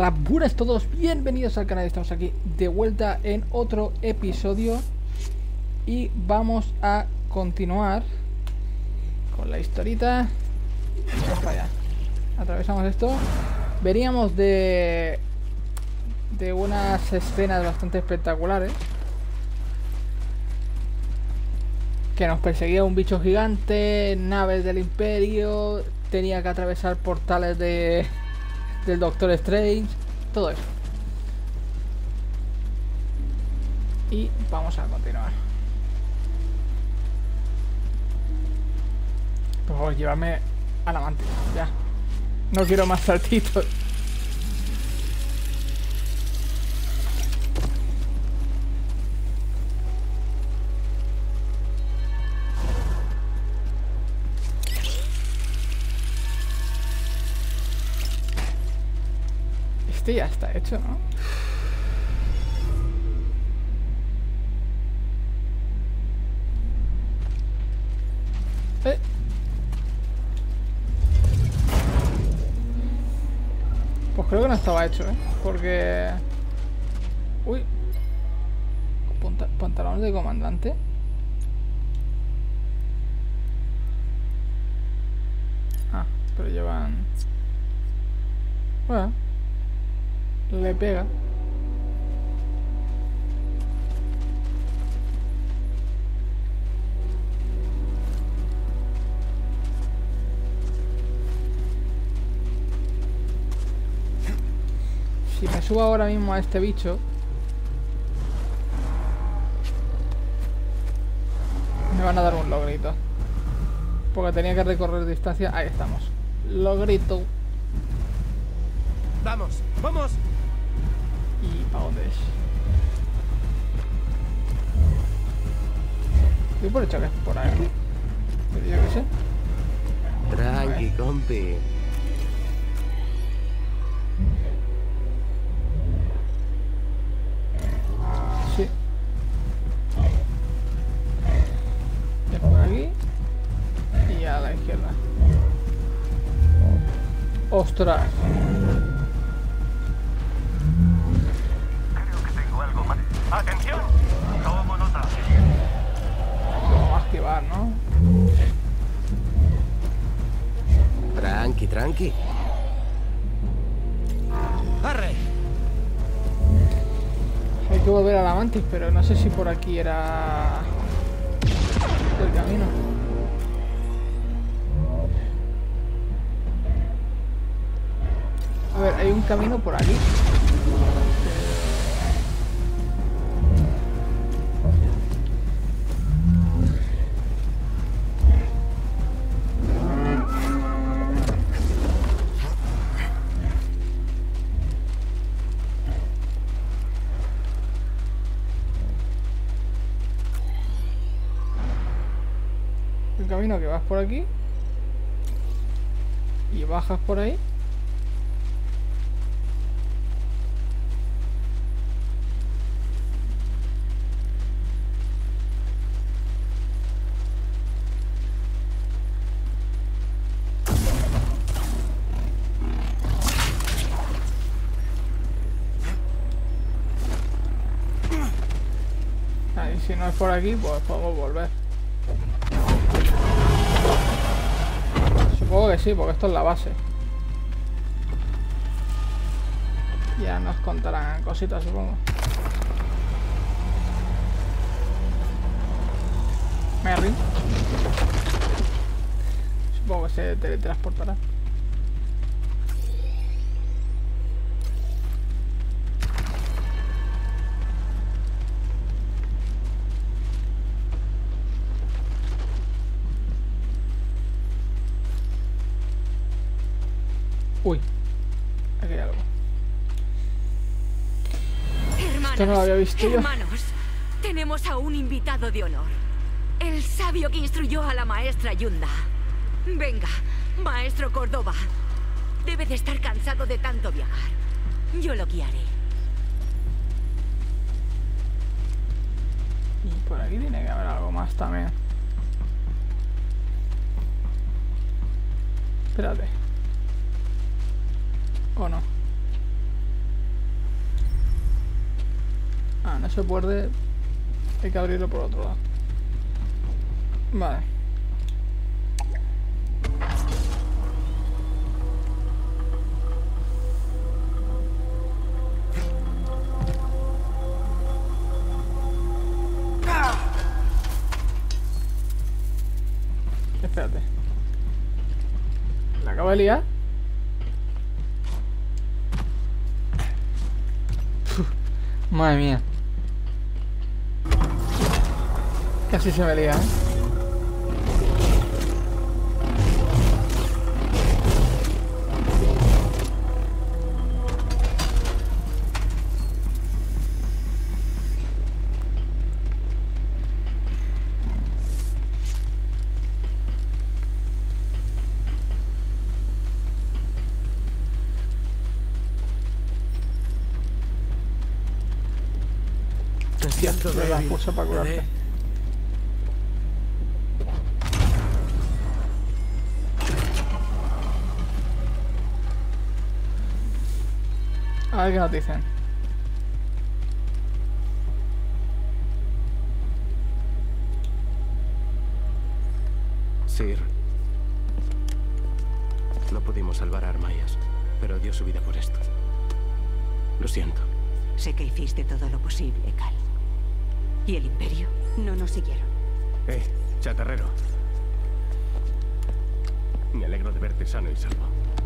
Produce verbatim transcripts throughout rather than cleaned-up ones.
Hola, buenas a todos, bienvenidos al canal. Estamos aquí de vuelta en otro episodio y vamos a continuar con la historita. Vamos para allá. Atravesamos esto. Veníamos de de unas escenas bastante espectaculares, que nos perseguía un bicho gigante, naves del Imperio, tenía que atravesar portales de del Doctor Strange, todo eso. Y vamos a continuar. Por favor, llévame a la mantis, ya. No quiero más saltitos. Este ya está hecho, ¿no? Eh. Pues creo que no estaba hecho, ¿eh? Porque... Uy. Panta- Pantalones de comandante. Ah, pero llevan... Bueno. Le pega. Si me subo ahora mismo a este bicho, me van a dar un logrito, porque tenía que recorrer distancia. Ahí estamos. Logrito. Vamos, vamos. ¿Y para dónde es? Yo por hecho que es por aquí, pero yo qué sé. Tranqui, compi. Sí. Es por aquí y a la izquierda. ¡Ostras! ¡Atención! Tomo nota. Vamos a esquivar, ¿no? Tranqui, tranqui. ¡Arre! Hay que volver a la mantis, pero no sé si por aquí era el camino. A ver, hay un camino por aquí. El camino que vas por aquí y bajas por ahí. Ahí, si no es por aquí, pues podemos volver. Supongo que sí, porque esto es la base. Ya nos contarán cositas, supongo. Merry. Supongo que se teletransportará. Uy, aquí hay algo. Hermanos, Esto no lo había visto yo. hermanos, tenemos a un invitado de honor. El sabio que instruyó a la maestra Yunda. Venga, maestro Córdoba. Debe de estar cansado de tanto viajar. Yo lo guiaré. Y por aquí tiene que haber algo más también. Espérate. ¿O no? no se puede. Hay que abrirlo por otro lado. Vale. Espérate. ¿La acabo de liar? Uf, madre mía. Casi se me lía, ¿eh? Siento Me da débil, fuerza para curarte. bebé. A ver qué nos dicen. Sir, no pudimos salvar a Armayas, pero dio su vida por esto. Lo siento. Sé que hiciste todo lo posible, Cal. ¿Y el Imperio? No nos siguieron. Eh, chatarrero. Me alegro de verte sano y salvo.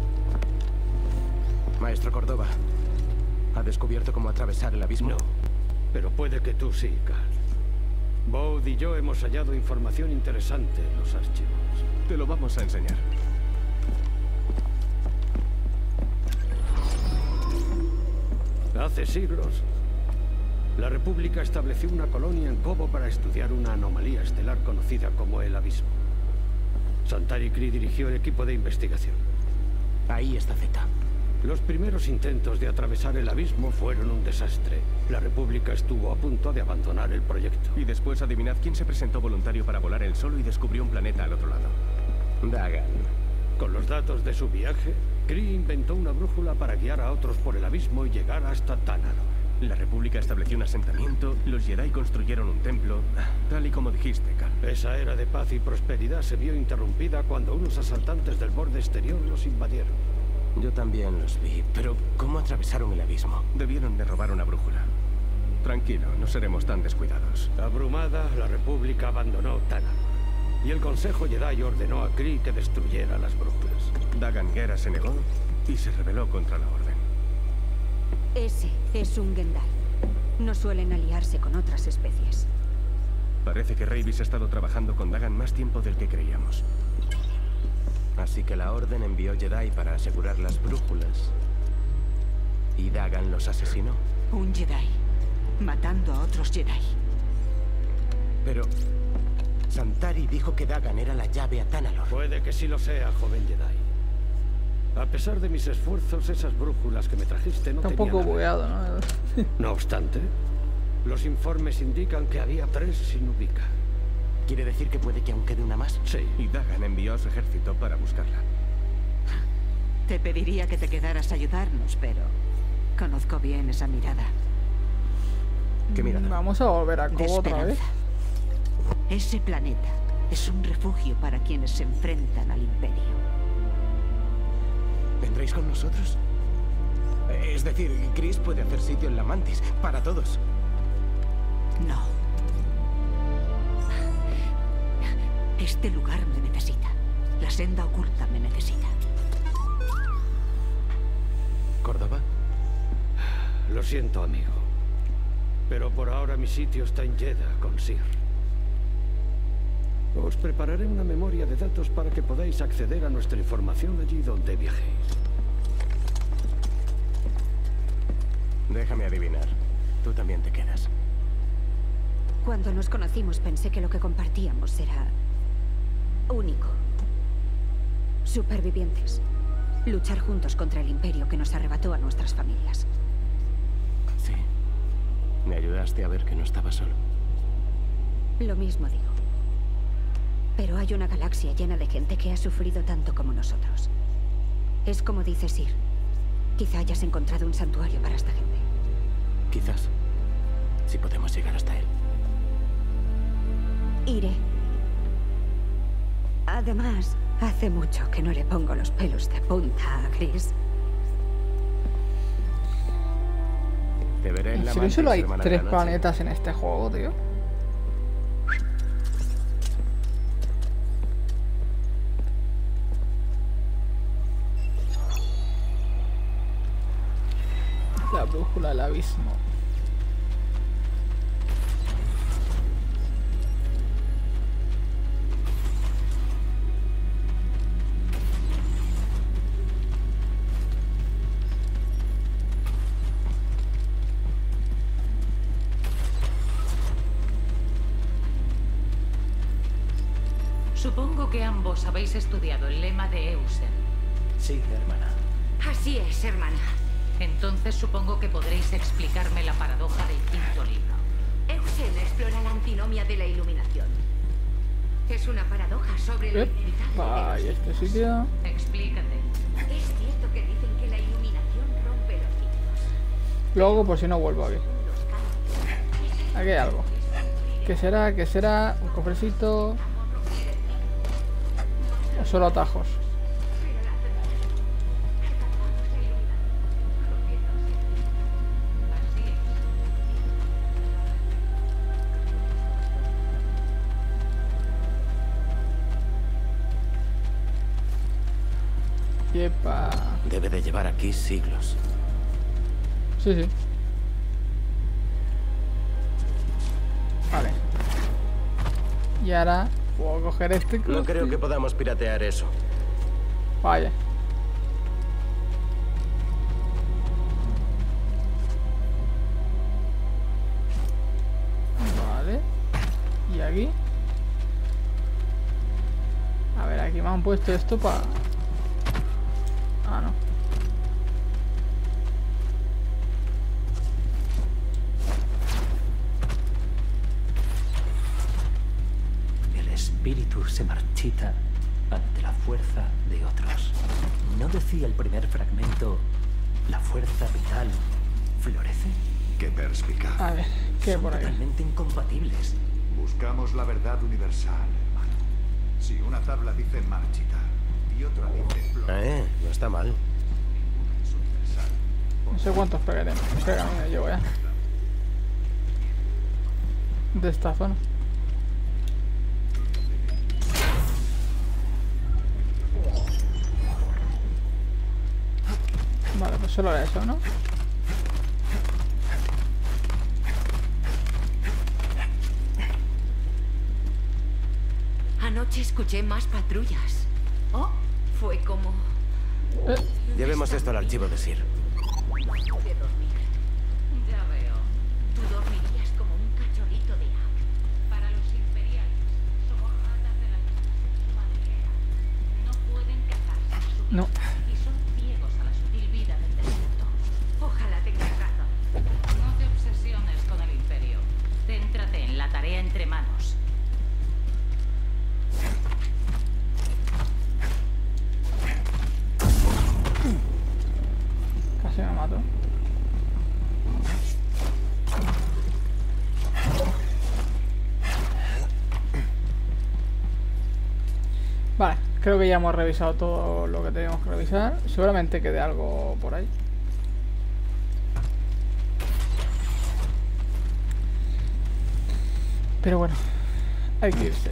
Maestro Córdoba, ¿ha descubierto cómo atravesar el abismo? No, pero puede que tú sí, Cal. Bode y yo hemos hallado información interesante en los archivos. Te lo vamos a enseñar. Hace siglos, la República estableció una colonia en Cobo para estudiar una anomalía estelar conocida como el Abismo. Santari Khri dirigió el equipo de investigación. Ahí está Zeta. Los primeros intentos de atravesar el abismo fueron un desastre. La República estuvo a punto de abandonar el proyecto. Y después adivinad quién se presentó voluntario para volar el Solo y descubrió un planeta al otro lado. Dagan. Con los datos de su viaje, Khri inventó una brújula para guiar a otros por el abismo y llegar hasta Tanalorr. La República estableció un asentamiento, los Jedi construyeron un templo, tal y como dijiste, Cal. Esa era de paz y prosperidad se vio interrumpida cuando unos asaltantes del borde exterior los invadieron. Yo también los vi, pero ¿cómo atravesaron el abismo? Debieron de robar una brújula. Tranquilo, no seremos tan descuidados. Abrumada, la República abandonó Tanalorr. Y el Consejo Jedi ordenó a Khri que destruyera las brújulas. Dagan Gera se negó y se rebeló contra la Orden. Ese es un Gendai. No suelen aliarse con otras especies. Parece que Reyvis ha estado trabajando con Dagan más tiempo del que creíamos. Así que la Orden envió Jedi para asegurar las brújulas. Y Dagan los asesinó. Un Jedi. Matando a otros Jedi. Pero Santari dijo que Dagan era la llave a Tanalorr. Puede que sí lo sea, joven Jedi. A pesar de mis esfuerzos, esas brújulas que me trajiste no Está un tenían poco nada. bugueado, ¿no? No obstante, los informes indican que había tres sin ubicar. ¿Quiere decir que puede que aún quede una más? Sí. Y Dagan envió a su ejército para buscarla. Te pediría que te quedaras a ayudarnos, pero conozco bien esa mirada. ¿Qué mirada? Vamos a volver a De Cobo otra vez. esperanza. Ese planeta es un refugio para quienes se enfrentan al Imperio. ¿Vendréis con nosotros? Es decir, Chris puede hacer sitio en la Mantis, para todos. No. Este lugar me necesita. La senda oculta me necesita. ¿Córdoba? Lo siento, amigo. Pero por ahora mi sitio está en Jedha, con Sir. Os prepararé una memoria de datos para que podáis acceder a nuestra información allí donde viajéis. Déjame adivinar. Tú también te quedas. Cuando nos conocimos pensé que lo que compartíamos era único. Supervivientes. Luchar juntos contra el Imperio que nos arrebató a nuestras familias. Sí. Me ayudaste a ver que no estaba solo. Lo mismo digo. Pero hay una galaxia llena de gente que ha sufrido tanto como nosotros. Es como dice Sir. Quizá hayas encontrado un santuario para esta gente. Quizás. si podemos llegar hasta él. Iré. Además, hace mucho que no le pongo los pelos de punta a Chris. Te veré en ¿En la serio mantis, solo hay hermana de tres la noche. planetas en este juego, tío? La brújula del abismo. Supongo que ambos habéis estudiado el lema de Eusen. Sí, hermana. Así es, hermana. Entonces supongo que podréis explicarme la paradoja del quinto libro. Eusen explora la antinomia de la iluminación. Es una paradoja sobre lo inevitable Epa, de y los este ciclos. sitio. Explícate. Es cierto que dicen que la iluminación rompe los ciclos. Luego, por si no vuelvo aquí. Los cambios. Aquí hay algo. ¿Qué será? ¿Qué será? Un cofrecito. O solo atajos. Yepa. Debe de llevar aquí siglos. Sí, sí. Vale. Y ahora puedo coger este No cruce. creo que podamos piratear eso. Vaya. Vale. Y aquí. A ver, aquí me han puesto esto para... Ah, no. El espíritu se marchita ante la fuerza de otros. ¿No decía el primer fragmento, la fuerza vital florece? Qué perspicaz. A ver, ¿qué Son por ahí? totalmente incompatibles. Buscamos la verdad universal, hermano. Si una tabla dice marchita y otra dice flor, Eh, no está mal. es universal. No sé cuántos pegaremos. Pega, me llevo ya. De esta zona. Vale, pues solo era eso, ¿no? Anoche escuché más patrullas. Oh, fue como Eh, Llevemos esto al archivo de Sir. de dormir. Ya veo. Tú dormirías como un cachorrito de ave. Para los imperiales, somos ratas de la madriguera. No pueden quejarse de su no. y son ciegos a la sutil vida del desierto. Ojalá tengas razón. No te obsesiones con el imperio. Céntrate en la tarea entre manos. Casi me mato. Vale, creo que ya hemos revisado todo lo que teníamos que revisar. Seguramente quede algo por ahí. Pero bueno, hay que irse.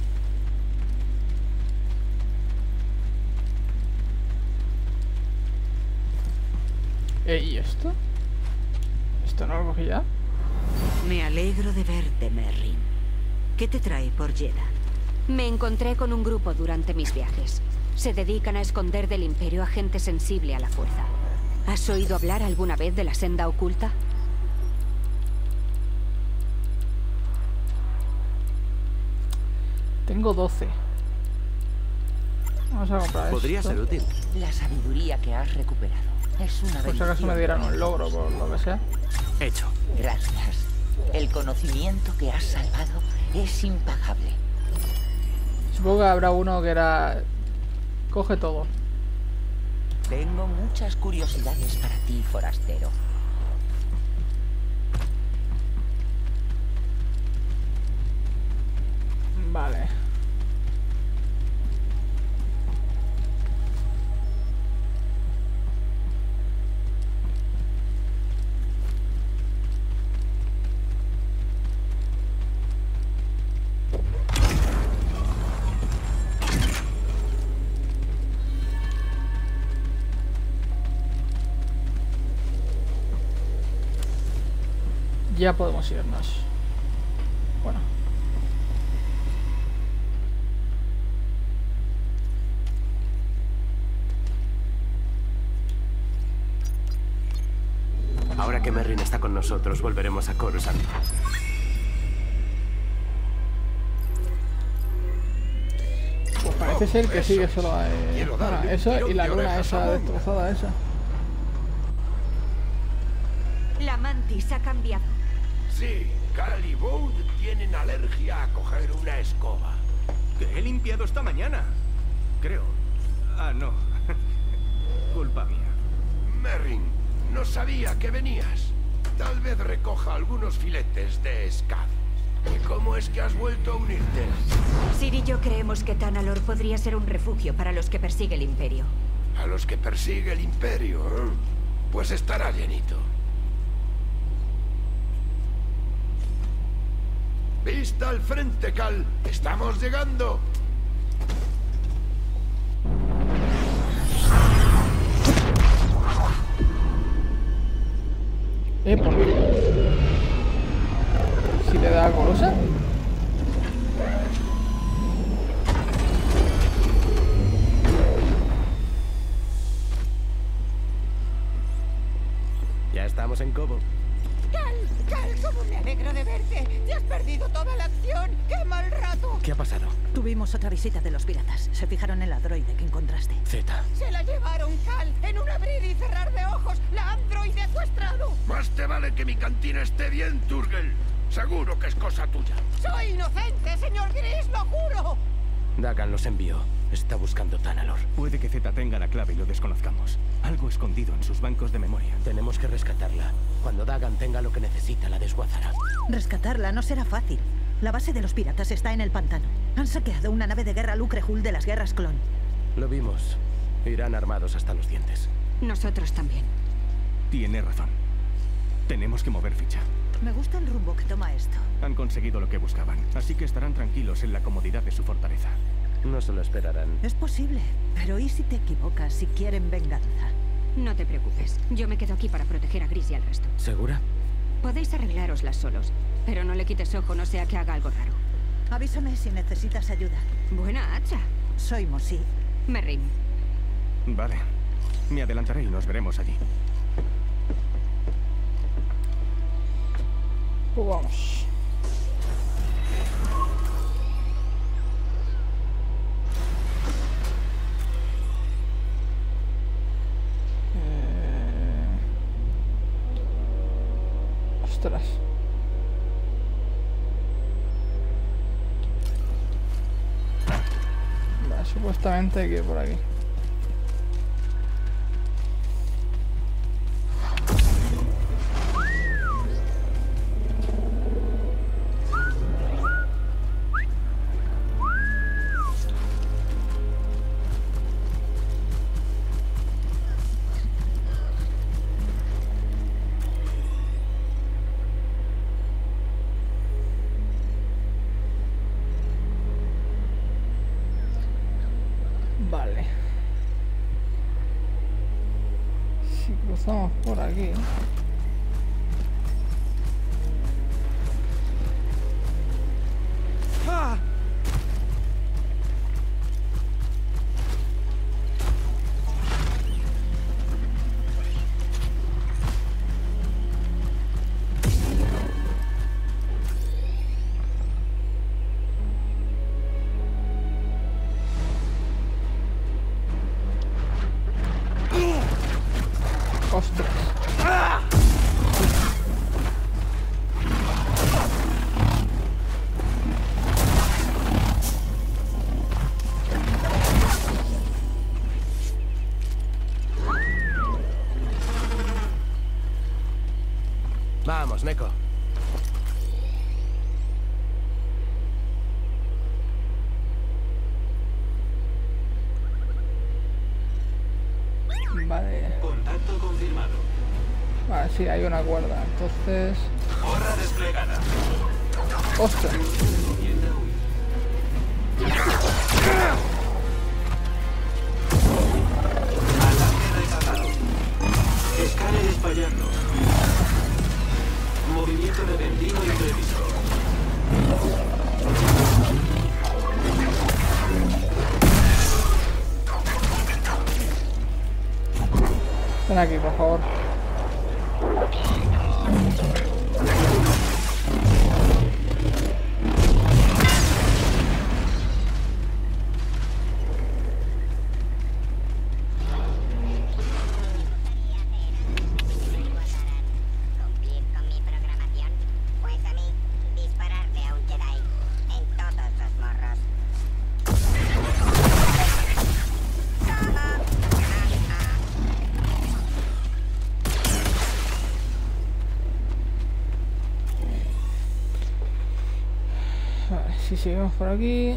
Eh, ¿y esto? ¿Esto no lo cogí ya? Me alegro de verte, Merrin. ¿Qué te trae por Jedha? Me encontré con un grupo durante mis viajes. Se dedican a esconder del Imperio a gente sensible a la fuerza. ¿Has oído hablar alguna vez de la senda oculta? Tengo doce. Vamos a comprar Podría esto. ser útil. La sabiduría que has recuperado es una Por si acaso me dieran un logro, por lo que sea. Hecho. Gracias. El conocimiento que has salvado es impagable. Supongo que habrá uno que era... Coge todo. Tengo muchas curiosidades para ti, forastero. ya podemos irnos. Bueno. Ahora que Merrin está con nosotros, volveremos a Coruscant. Pues parece ser que sigue solo a eh, bueno, eso y la luna esa destrozada esa. La mantis ha cambiado. Sí, Cal y Bode tienen alergia a coger una escoba. Que he limpiado esta mañana. Creo. Ah, no. Culpa mía. Merrin, no sabía que venías. Tal vez recoja algunos filetes de Scad. ¿Y cómo es que has vuelto a unirte? Ciri y yo creemos que Tanalor podría ser un refugio para los que persigue el Imperio. A los que persigue el Imperio, ¿eh? Pues estará llenito. Vista al frente, Cal. ¡Estamos llegando! Eh, ¿por qué? Si le da golosa. Ya estamos en Cobo. Cal, Cal, cómo me alegro de verte. Te has perdido toda la acción. ¡Qué mal rato! ¿Qué ha pasado? Tuvimos otra visita de los piratas. Se fijaron en la droide que encontraste. Z. Se la llevaron, Cal, en un abrir y cerrar de ojos. La androide secuestrado. Más te vale que mi cantina esté bien, Turgel. Seguro que es cosa tuya. Soy inocente, señor Gris, lo juro. Dagan los envió. Está buscando Tanalor. Puede que Z tenga la clave y lo desconozcamos. Algo escondido en sus bancos de memoria. Tenemos que rescatarla. Cuando Dagan tenga lo que necesita, la desguazará. Rescatarla no será fácil. La base de los piratas está en el pantano. Han saqueado una nave de guerra Lucre Hull de las guerras clon. Lo vimos. Irán armados hasta los dientes. Nosotros también. Tiene razón. Tenemos que mover ficha. Me gusta el rumbo que toma esto. Han conseguido lo que buscaban, así que estarán tranquilos en la comodidad de su fortaleza. No se lo esperarán. Es posible, pero ¿y si te equivocas si quieren venganza? No te preocupes. Yo me quedo aquí para proteger a Gris y al resto. ¿Segura? Podéis arreglároslas solos, pero no le quites ojo, no sea que haga algo raro. Avísame si necesitas ayuda. Buena hacha. Soy Mosi. Merrin. Vale. Me adelantaré y nos veremos allí. Pues vamos. Eh... Ostras. Vale, supuestamente hay que ir por aquí. Vale. Si cruzamos por aquí. ¡Ah! Ostras. Vamos, Neko. Vale. Contacto confirmado. Vale, sí, hay una cuerda. Entonces... Horra desplegada. ¡Ostras! Ataque rechazado. Escáneres fallando. Movimiento movimiento repentino y preciso. Ven aquí, por favor. Si seguimos por aquí.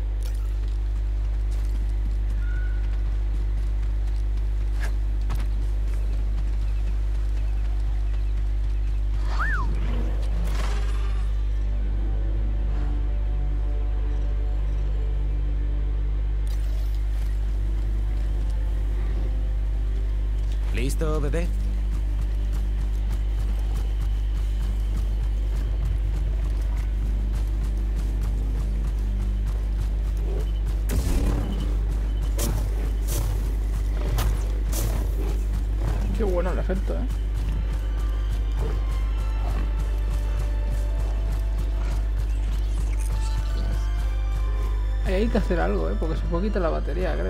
¿Listo, bebé? Qué bueno el efecto, eh. Ahí hay que hacer algo, eh, porque se puede quitar la batería, creo.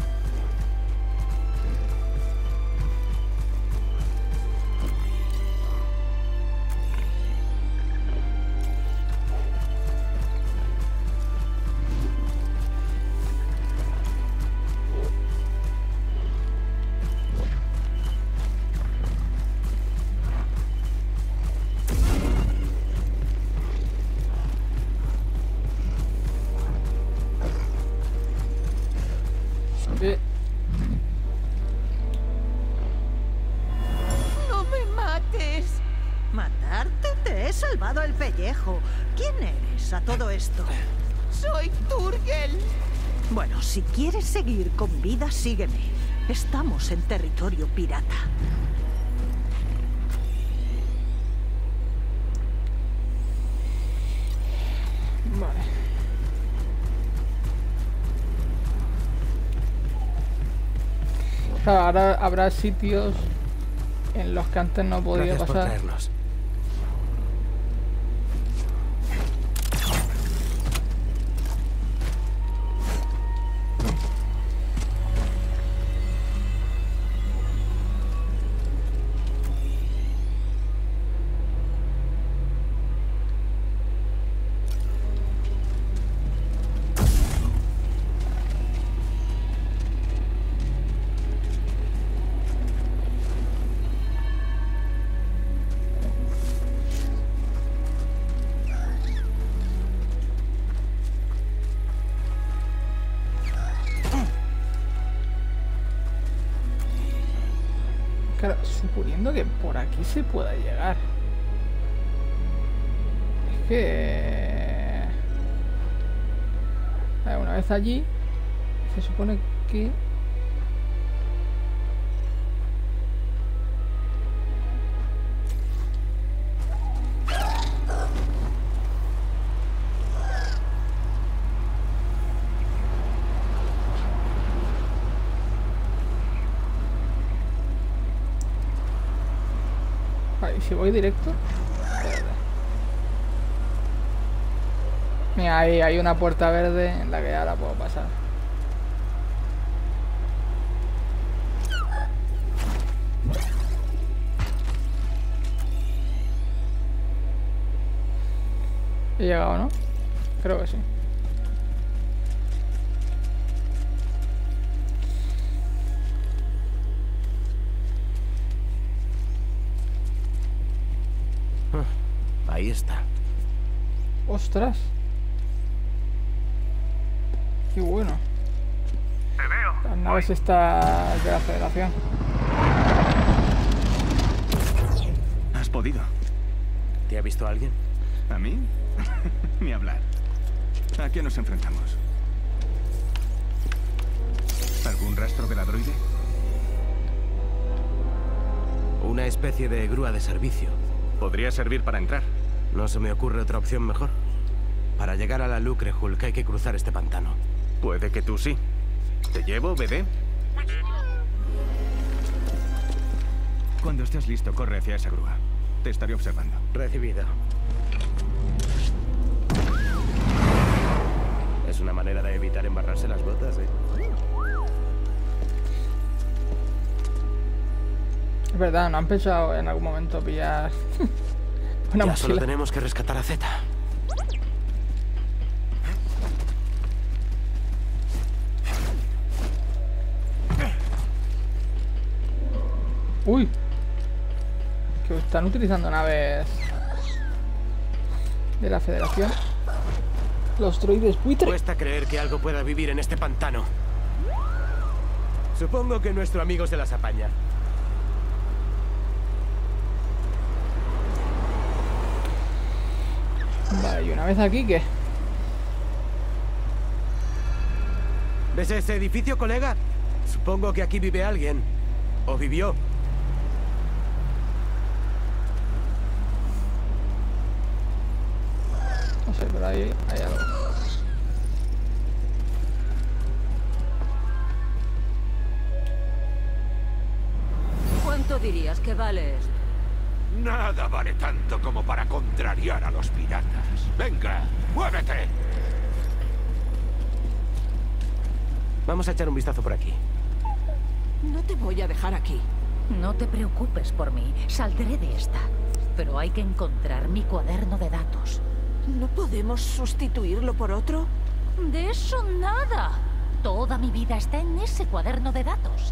Eh. ¡No me mates! ¿Matarte? Te he salvado el pellejo. ¿Quién eres a todo esto? Soy Turgel. Bueno, si quieres seguir con vida, sígueme. Estamos en territorio pirata. Vale. Claro, ahora habrá sitios en los que antes no podía Gracias por pasar. traernos. Claro, suponiendo que por aquí se pueda llegar. Es que... A ver, una vez allí, se supone que... Vale, ¿y si voy directo? Espérate. Mira, ahí hay una puerta verde en la que ahora puedo pasar. He llegado, ¿no? Creo que sí. Ahí está. ¡Ostras! ¡Qué bueno! Te veo. Las naves estas de la Federación. ¿Has podido? ¿Te ha visto alguien? ¿A mí? Ni hablar. ¿A qué nos enfrentamos? ¿Algún rastro del androide? Una especie de grúa de servicio. Podría servir para entrar. No se me ocurre otra opción mejor. Para llegar a la Lucre Hulk hay que cruzar este pantano. Puede que tú sí. ¿Te llevo, bebé? Cuando estés listo, corre hacia esa grúa. Te estaré observando. Recibido. Es una manera de evitar embarrarse las botas, ¿eh? Es verdad, ¿no han pensado en algún momento pillar una ya mochila? solo tenemos que rescatar a Z. Uy, que están utilizando naves de la Federación. Los droides buitre. Cuesta creer que algo pueda vivir en este pantano. Supongo que nuestro amigo se las apaña. Vale, y una vez aquí, ¿qué? ¿Ves ese edificio, colega? Supongo que aquí vive alguien. ¿O vivió? No sé, pero ahí hay algo. ¿Cuánto dirías que vale esto? Nada vale tanto como para contrariar a los piratas. ¡Venga, muévete! Vamos a echar un vistazo por aquí. No te voy a dejar aquí. No te preocupes por mí. Saldré de esta. Pero hay que encontrar mi cuaderno de datos. ¿No podemos sustituirlo por otro? De eso nada. Toda mi vida está en ese cuaderno de datos.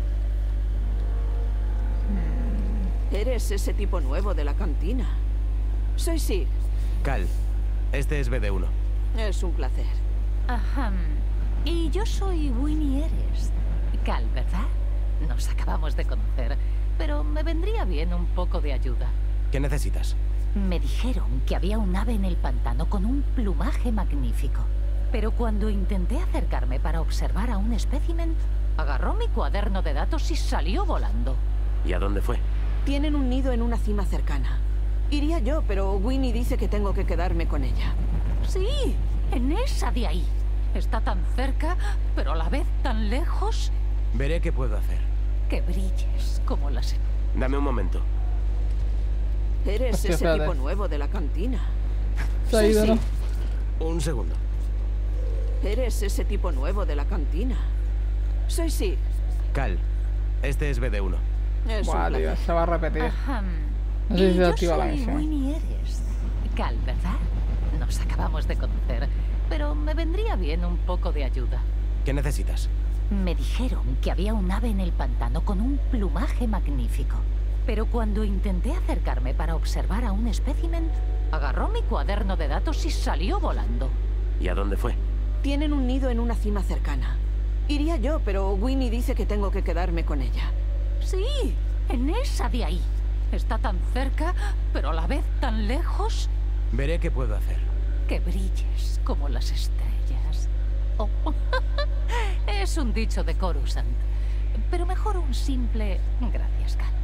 Eres ese tipo nuevo de la cantina. Soy Sig. Cal, este es B D uno. Es un placer. Ajá. Y yo soy Winnie Eres. Cal, ¿verdad? Nos acabamos de conocer, pero me vendría bien un poco de ayuda. ¿Qué necesitas? Me dijeron que había un ave en el pantano con un plumaje magnífico. Pero cuando intenté acercarme para observar a un espécimen, agarró mi cuaderno de datos y salió volando. ¿Y a dónde fue? Tienen un nido en una cima cercana. Iría yo, pero Winnie dice que tengo que quedarme con ella. Sí, en esa de ahí. Está tan cerca, pero a la vez tan lejos. Veré qué puedo hacer. Que brilles como las... Dame un momento. Eres Hostia, ese espérate. tipo nuevo de la cantina. Se ha ido, ¿no? Un segundo. Eres ese tipo nuevo de la cantina. Soy Sig. Cal, este es B D uno. Es un Buah, tío, placer. se va a repetir. Ajá. No sé Y si se yo activa la soy misión. Winnie Eres. Cal, ¿verdad? Nos acabamos de conocer, pero me vendría bien un poco de ayuda. ¿Qué necesitas? Me dijeron que había un ave en el pantano con un plumaje magnífico. Pero cuando intenté acercarme para observar a un espécimen, agarró mi cuaderno de datos y salió volando. ¿Y a dónde fue? Tienen un nido en una cima cercana. Iría yo, pero Winnie dice que tengo que quedarme con ella. Sí, en esa de ahí. Está tan cerca, pero a la vez tan lejos. Veré qué puedo hacer. Que brilles como las estrellas. Oh. Es un dicho de Coruscant, pero mejor un simple gracias, Cal.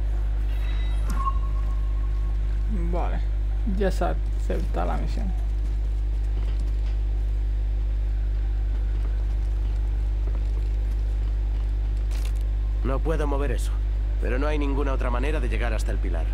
Vale, ya se acepta la misión. No puedo mover eso, pero no hay ninguna otra manera de llegar hasta el pilar.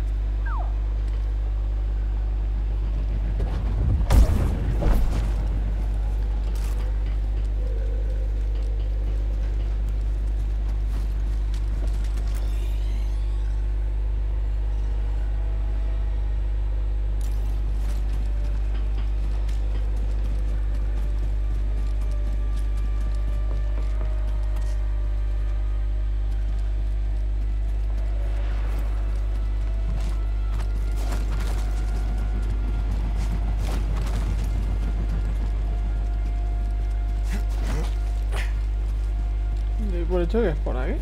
¿Y por hecho que es por aquí?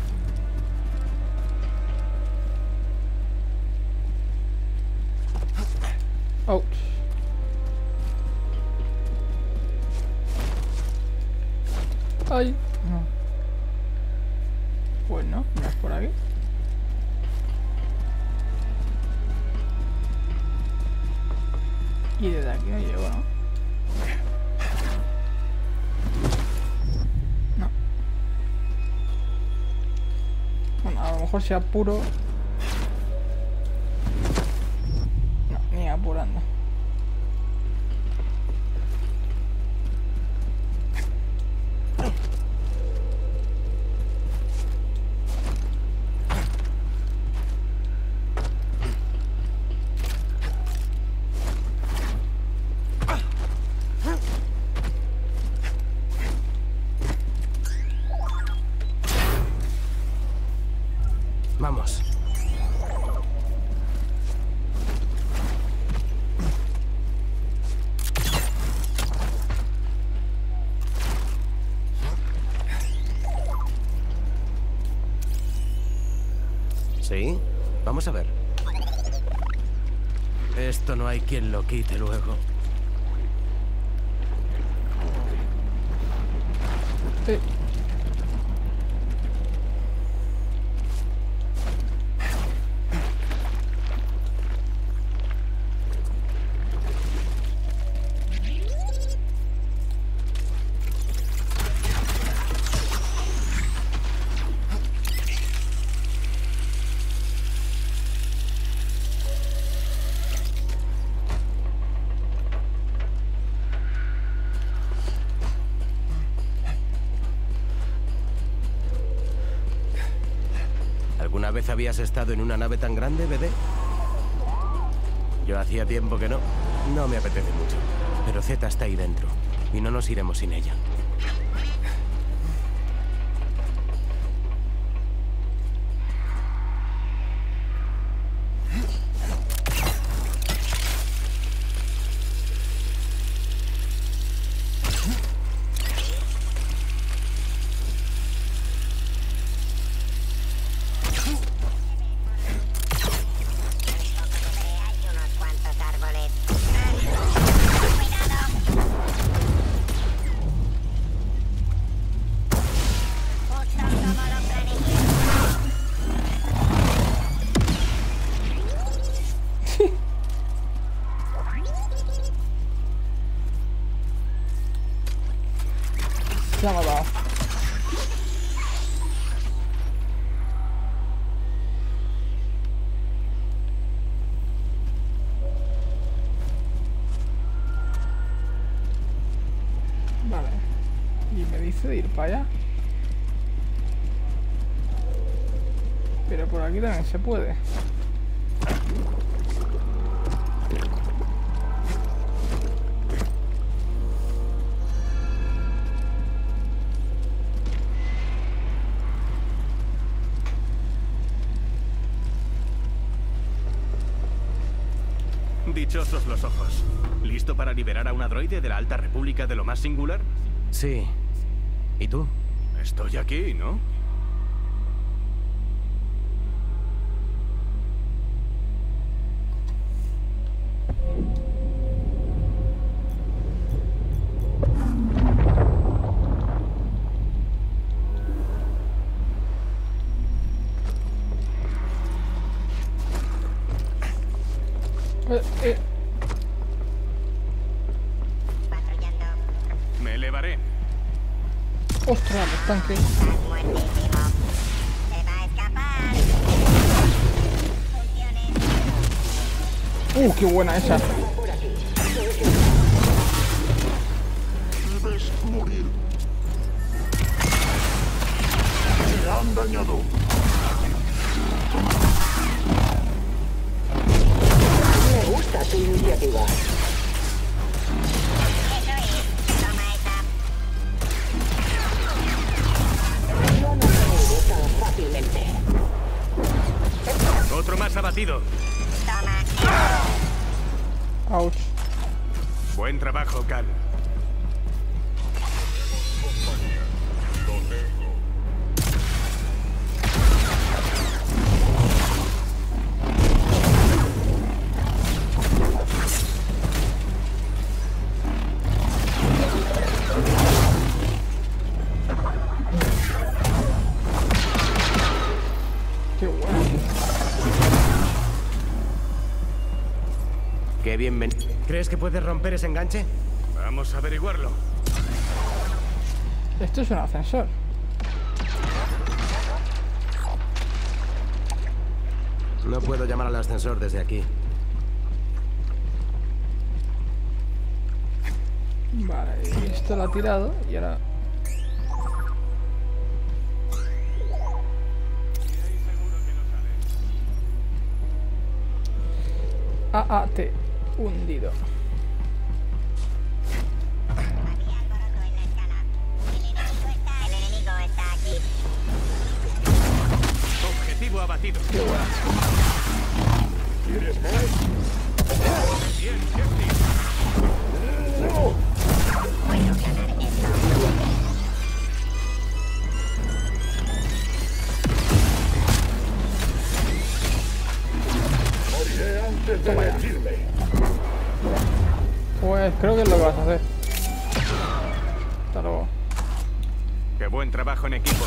Ouch. Ay, no. Pues no, no es por aquí. Y desde aquí no llego, ¿no? No. Bueno, a lo mejor si apuro... No, ni apurando. Vamos. ¿Sí? Vamos a ver. Esto no hay quien lo quite luego. Sí. ¿Alguna vez habías estado en una nave tan grande, bebé? Yo hacía tiempo que no. No me apetece mucho. Pero Zeta está ahí dentro. Y no nos iremos sin ella. Se ha matado. Vale. Y me dice de ir para allá. Pero por aquí también se puede. Dichosos los ojos. ¿Listo para liberar a un androide de la Alta República de lo más singular? Sí. ¿Y tú? Estoy aquí, ¿no? Eh, eh. Me elevaré. Ostras, los tanques. Uh, qué buena esa. Debes morir. Se han dañado. Me gusta tu iniciativa. No nos mueve tan fácilmente. Otro más abatido. Ouch. Buen trabajo, Cal. Qué bueno. Qué bien. ¿Crees que puedes romper ese enganche? Vamos a averiguarlo. Esto es un ascensor. No puedo llamar al ascensor desde aquí. Vale, y esto lo ha tirado y ahora... A A T hundido. Objetivo abatido. Qué bueno. ¿Quieres más? Bien, Jeffy. No. Puedo ganar esto. Moriré antes de rendirme. Pues creo que es lo que vas a hacer. Hasta luego. Qué buen trabajo en equipo.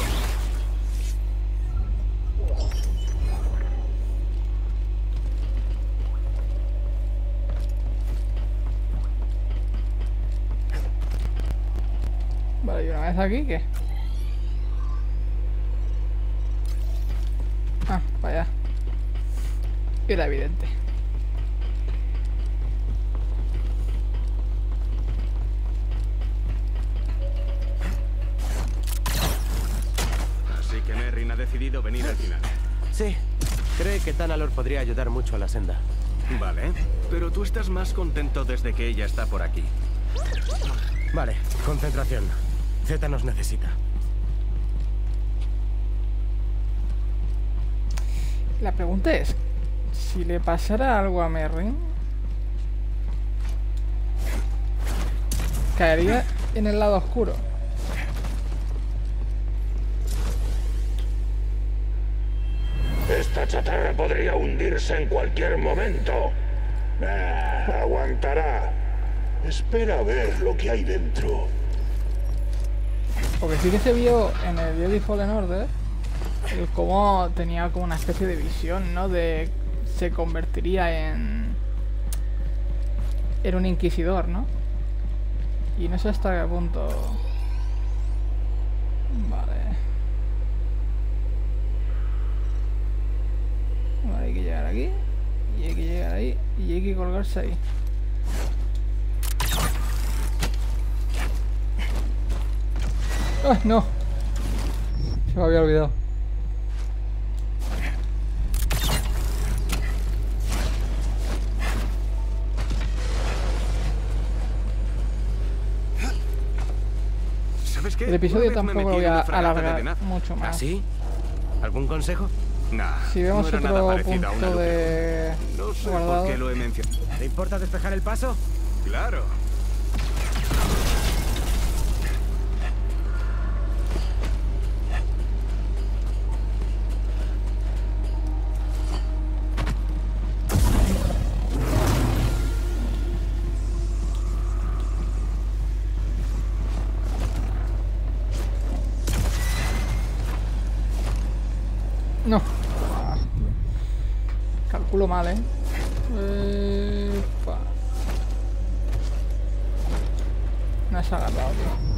Vale, y una vez aquí, ¿qué? Ah, vaya. Era evidente. Así que Merrin ha decidido venir al final. Sí, cree que Tanalor podría ayudar mucho a la senda. Vale, pero tú estás más contento desde que ella está por aquí. Vale, concentración. Z nos necesita. La pregunta es, si le pasara algo a Merrin, ¿caería en el lado oscuro? Esta chatarra podría hundirse en cualquier momento. Ah, aguantará. Espera a ver lo que hay dentro. Porque sí que se vio en el Jedi Fallen Order el cómo tenía como una especie de visión, ¿no? De se convertiría en en un inquisidor, ¿no? Y no sé hasta qué punto. Vale. Vale, hay que llegar aquí y hay que llegar ahí y hay que colgarse ahí. ¡Ah, no! Se me había olvidado. ¿Sabes qué? El episodio Una vez me tampoco lo metí voy en a una fragata de alargar venado. mucho más. ¿Ah, sí? ¿Algún consejo? Nah, Si vemos no era nada otro parecido a una punto lupa. de No sé guardado. por qué lo he mencionado. ¿Te importa despejar el paso? Claro. No. Ah, calculo mal, ¿eh? Epa. No se ha agarrado, tío.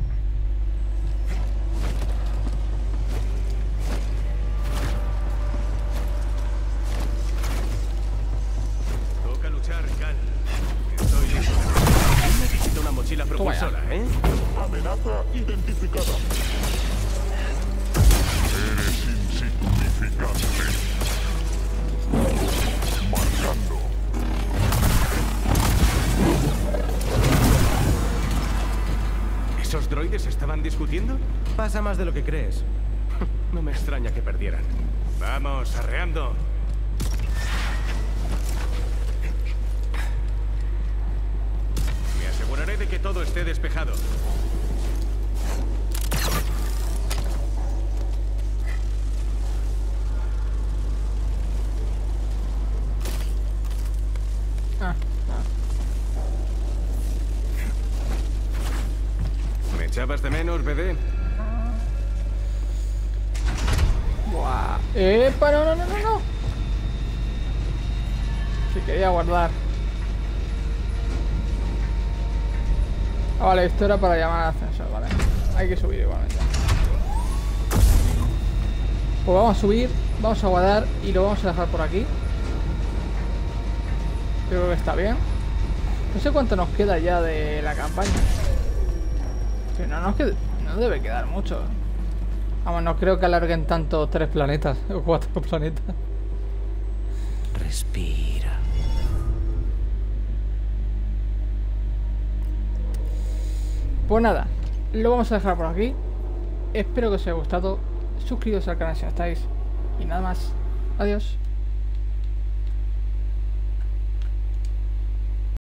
Toca luchar, Cal. Estoy listo. Necesito una mochila propulsora, ¿eh? Amenaza identificada. Eres insignificante. Marcando. ¿Esos droides estaban discutiendo? Pasa más de lo que crees. No me extraña que perdieran. Vamos, arreando. Me aseguraré de que todo esté despejado. Ah, ¿Me echabas de menos, bebé? buah. Epa, no, no, no, no, no. Si quería guardar. Ah, vale, esto era para llamar al ascensor, vale. Hay que subir igualmente. Pues vamos a subir, vamos a guardar y lo vamos a dejar por aquí. Yo creo que está bien. No sé cuánto nos queda ya de la campaña. Que no nos queda, no debe quedar mucho. Vamos, no creo que alarguen tanto tres planetas o cuatro planetas. Respira. Pues nada, lo vamos a dejar por aquí. Espero que os haya gustado. Suscribiros al canal si no estáis. Y nada más. Adiós.